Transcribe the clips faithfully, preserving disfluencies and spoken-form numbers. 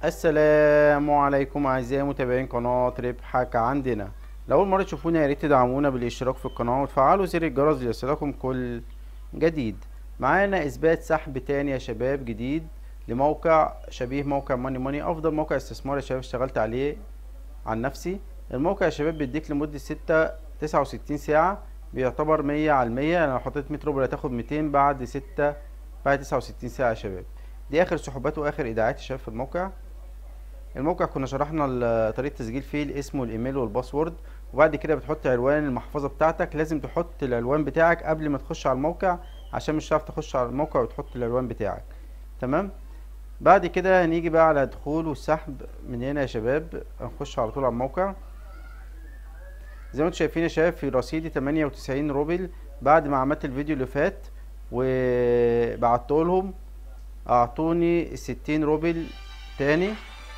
السلام عليكم اعزائي متابعين قناة ربحك عندنا. لو اول مرة تشوفونا يا ريت تدعمونا بالاشتراك في القناة وتفعلوا زر الجرس ليصلكم كل جديد. معانا اثبات سحب تاني يا شباب جديد لموقع شبيه موقع ماني ماني، افضل موقع استثمار يا شباب اشتغلت عليه عن نفسي. الموقع يا شباب بيديك لمدة ستة تسعة وستين ساعة، بيعتبر مية على المية. يعني لو حطيت مية روبل هتاخد ميتين بعد ستة بعد تسعة وستين ساعة يا شباب. دي اخر سحوبات واخر ايداعات يا شباب في الموقع. الموقع كنا شرحنا طريقة التسجيل فيه، الاسم والايميل والباسورد، وبعد كده بتحط عنوان المحفظة بتاعتك. لازم تحط العنوان بتاعك قبل ما تخش على الموقع عشان مش هتعرف تخش على الموقع وتحط العنوان بتاعك. تمام. بعد كده هنيجي بقى على دخول والسحب من هنا يا شباب، هنخش على طول على الموقع. زي ما انتم شايفين يا شباب في رصيدي تمانية وتسعين روبل بعد ما عملت الفيديو اللي فات وبعته لهم، اعطوني ستين روبل تاني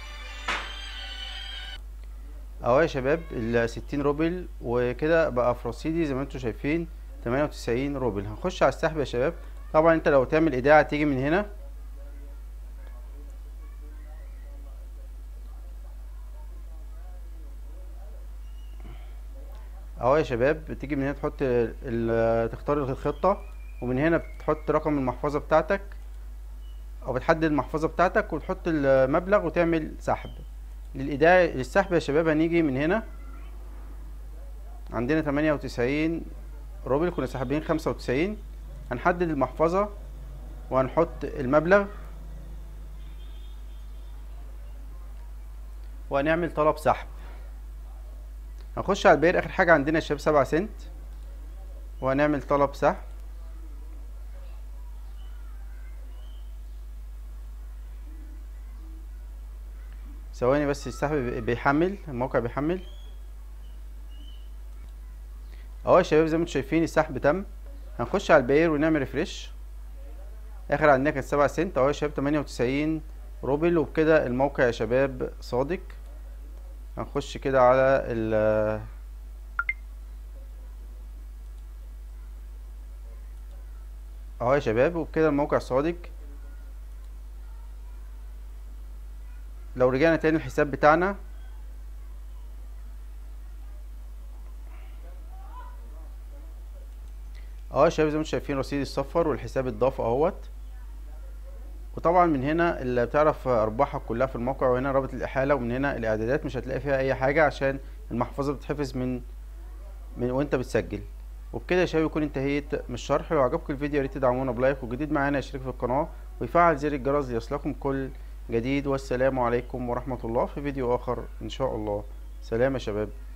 اهو يا شباب ال ستين روبل، وكده بقى في رصيدي زي ما انتم شايفين تمانية وتسعين روبل. هنخش على السحب يا شباب. طبعا انت لو تعمل ايداع تيجي من هنا اهو يا شباب، بتيجي من هنا تحط ال تختار الخطة، ومن هنا بتحط رقم المحفظة بتاعتك او بتحدد المحفظة بتاعتك وتحط المبلغ وتعمل سحب. للايداع للسحب يا شباب هنيجي من هنا عندنا تمانية وتسعين روبل، كنا ساحبين خمسة وتسعين. هنحدد المحفظة وهنحط المبلغ وهنعمل طلب سحب. هنخش على البير اخر حاجة عندنا يا شباب سبعة سنت، وهنعمل طلب سحب. ثواني بس السحب بيحمل، الموقع بيحمل اهو يا شباب. زي ما انتم شايفين السحب تم. هنخش على البير ونعمل ريفريش. اخر عندنا كانت سبعة سنت اهو يا شباب تمانية وتسعين روبل، وبكده الموقع يا شباب صادق. هنخش كده على ال اهو يا شباب، وبكده الموقع صادق. لو رجعنا تاني الحساب بتاعنا اهو يا شباب زي ما انتم شايفين رصيد الصفر والحساب اتضاف اهوت. وطبعا من هنا اللي بتعرف ارباحك كلها في الموقع، وهنا رابط الاحاله، ومن هنا الاعدادات مش هتلاقي فيها اي حاجه عشان المحفظه بتتحفظ من من وانت بتسجل. وبكده يا شباب يكون انتهيت من الشرح. لو عجبكم الفيديو يا ريت تدعمونا بلايك، وجديد معانا يشترك في القناه ويفعل زر الجرس ليصلكم كل جديد. والسلام عليكم ورحمه الله في فيديو اخر ان شاء الله. سلام يا شباب.